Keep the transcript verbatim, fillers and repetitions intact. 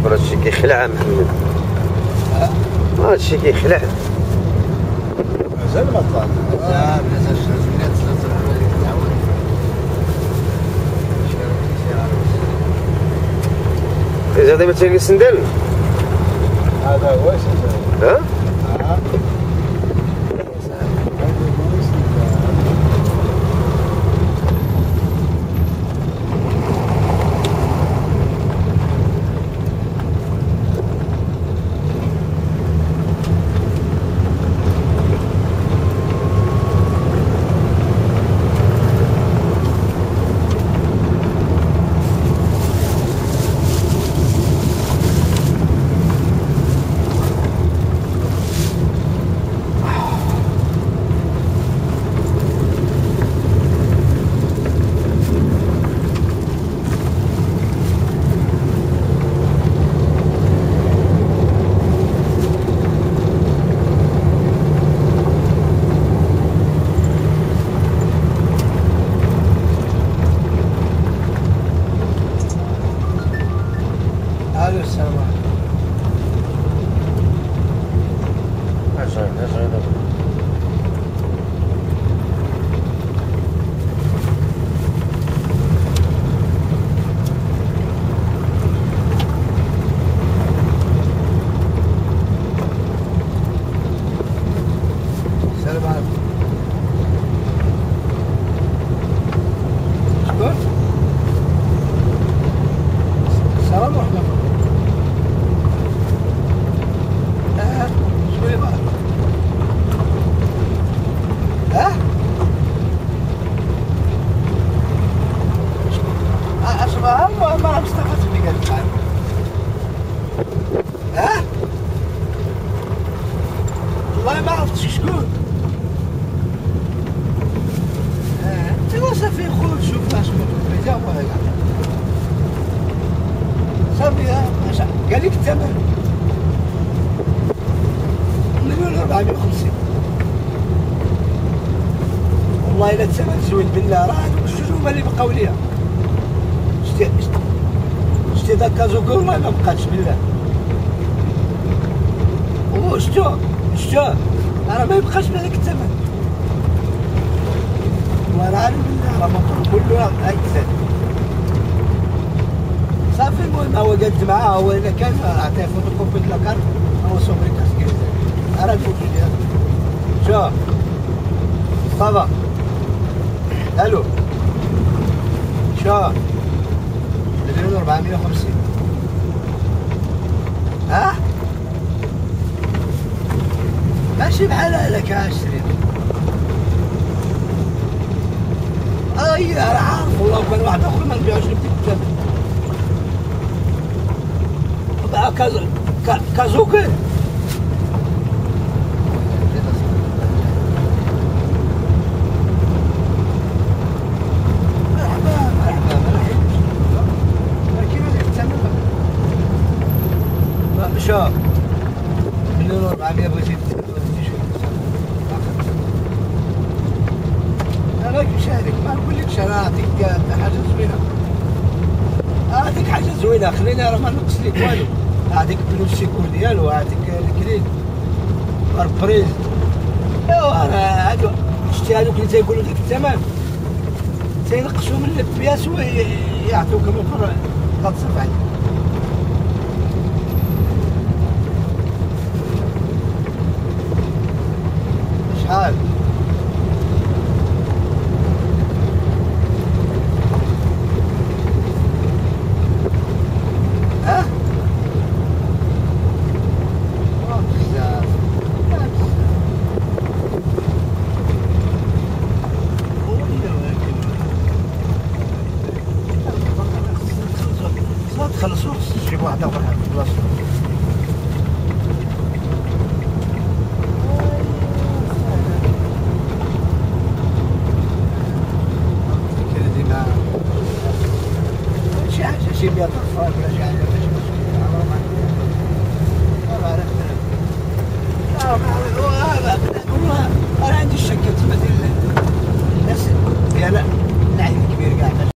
هادشي كيخلع محمد. هادشي كيخلع. مازال ما طلع. لا مازال شريت ثلاثة تعاون. هذا مثلا سندل. هذا هو سندل. ها؟ ها. الو السلام عليكم. عشان عشان السلام عليكم. شكون؟ السلام عليكم. اه شوي بعد. ها؟ اسمع ما ما مستفدت اللي قلت عنه. ها؟ والله ما عرفت شكون. انت صافي خذ شوف اش متفرجه وهاي صافي. قال لك الثمن مليون أربعمية وخمسين. والله الا الثمن زوين بالله. راه هذوك الجوج هما اللي بقاو ليا. شتي شتي داك كازوكو والله ما بقاتش بالله. وشتو شتو راه ما يبقاش بهذاك الثمن. والله عارف بالله راه موطور كله هاي كذا. صافي المهم هو قد معاه. هو اذا كان عطيه فوتوكوبي د لاكارت هو صوبري كاسكيت. راه الفوتو ديالو. شوف مصطفى. الو شوف مليون وأربعمية وخمسين. ها؟ ماشي بحال هذاك عشرين. اي راه عارف والله. كان واحد اخر ما نبيعوش بديك الثمن. بقى كازو كازوكي. مرحبا مرحبا مرحبا. شوف مليون وأربعمية بغيتي انا راك مشارك. ما نقولكش انا نعطيك حاجه زوينه. اعطيك حاجه زوينه. خليني راه ما نقص لك والو. اعطيك فلوس السيكور ديالو. اعطيك الكريد بربريز. ايوا راه هادو شتي هادوك اللي تيقولوا ديك الثمن تينقصوا من البياس ويعطوك الاخر غتصرف عليه. شحال؟ ها؟ بزاف بزاف. تخلصوا تجيب واحد اخر في بلاصتو. شي حاجه شي مية فرانك ولا شي حاجه.